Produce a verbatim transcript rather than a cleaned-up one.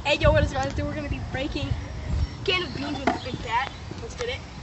Hey, yo, what is guys? We're gonna be breaking a can of beans with a big bat. Let's get it.